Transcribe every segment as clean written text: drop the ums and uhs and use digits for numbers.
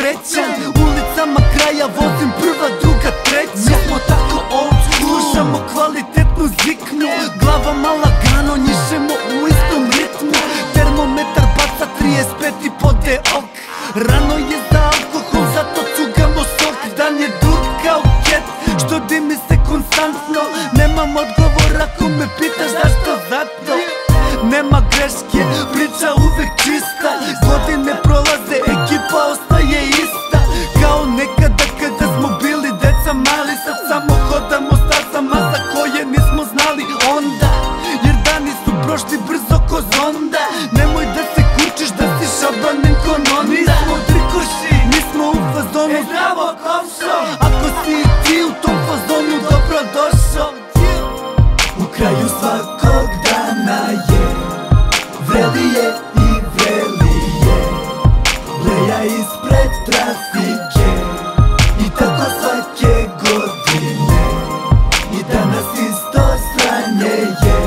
srećan. Ulicama kraja vozim prva, druga, treća. Mi smo tako old school, slušamo kvalitetnu ziknu. Glavama lagano, njišemo u istom ritmu. Termometar baca 35 i pode ok. Rano je za alkohol, zato cugamo sok. Dan je dud kao ket, što dimi se konstantno. Nemam odgovor ako me pitaš zašto, zato nema greške, priča uvek čista. Godine prolaze, ekipa ostaje ista. Kao nekada kada smo bili deca mali, sad samo hodamo stazama za koje nismo znali onda. Jer dani su prošli brzo ko zonda. Nemoj da se kučiš da si šabanin ko nonda. Nismo trikoši, nismo u fazonu, zdravo komšo. Ako si i ti u tom fazonu, dobrodošao. U kraju svakog dana je vrelije i vrelije, bleja ispred trafike. I tako svake godine, i danas isto sranje je,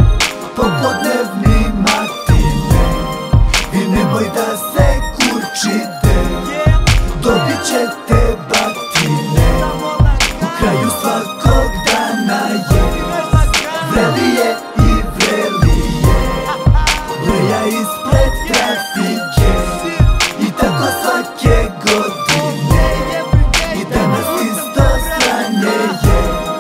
popodnevni matine. I nemoj da se kurčite, dobit ćete batine. U kraju svakog dana je vrelije i vrelije, bleja ispred trafike. I tako svake godine, i danas isto sranje je,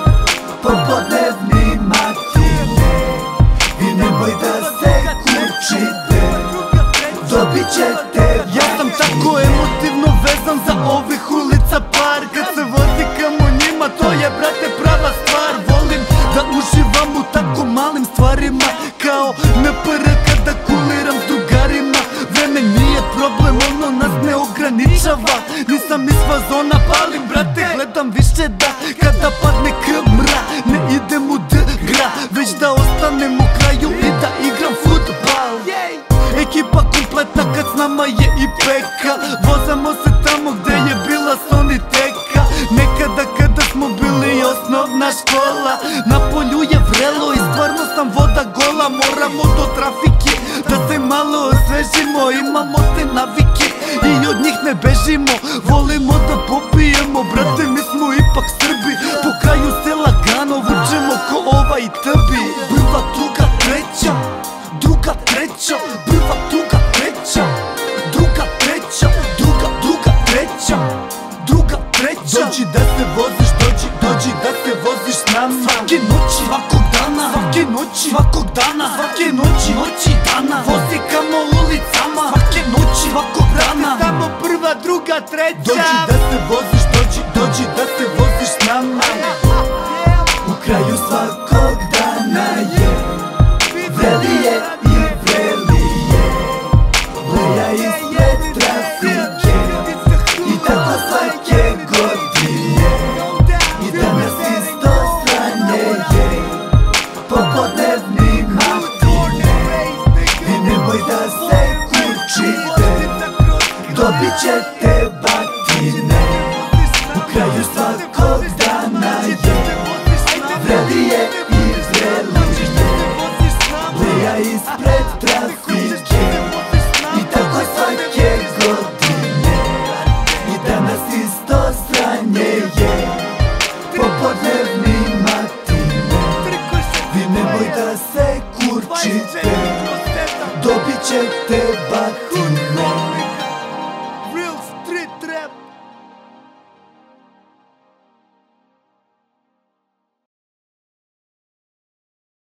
popodnevni matine. I nemoj da se kurčite, dobit ćete. Ja sam tako emotivno vezan za ovih ulica par. Kad se vozi kamo njima, to je brate prava stvar. Volim da uživam u tako malim stvarima, kao NPR kada kuliram s drugarima. Vreme nije problem, ono nas ne ograničava. Nisam iz fazona, palim brate, gledam više da kada padne mra ne idem u gra, već da ostanem u kraju i da igram fudbal. Ekipa kompletna kad s nama je i peka, vozamo se tamo gde je bila Soniteka. Nekada kada smo bili osnovna škola, na polju je vrelo i stvarno sam voda gola. Moramo do trafike da se malo osvežimo, imamo te navike i od njih ne bežimo. Volimo da popijemo, brate, mi smo ipak Srbi. Po kraju se lagano vučemo ko ova i tebi. Prva, druga, treća, druga, treća, prva, druga, treća, druga, treća, druga, treća, druga, treća. Dođi da se voziš, dođi da se voziš s nama. Svake noći, svakog dana, svake noći, svakog dana, svake noći, noći dana. Vozi kamo ulicama, svake noći, svakog dana. Samo prva, druga, treća. Dođi da se voziš, dođi da se voziš s nama. U kraju svakog dana je vrelije i vrelije, bleja ispred trafike. I tako svake godine, i danas isto sranje je, popodnevni matine. I nemoj da se kurčite, dobit ćete batine. U kraju svakog dana je vrelije i vrelije, bleja ispred trafike. I tako svake godine, i danas isto sranje je, popodnevni matine. Vi nemoj da se kurčite, dobit ćete batine.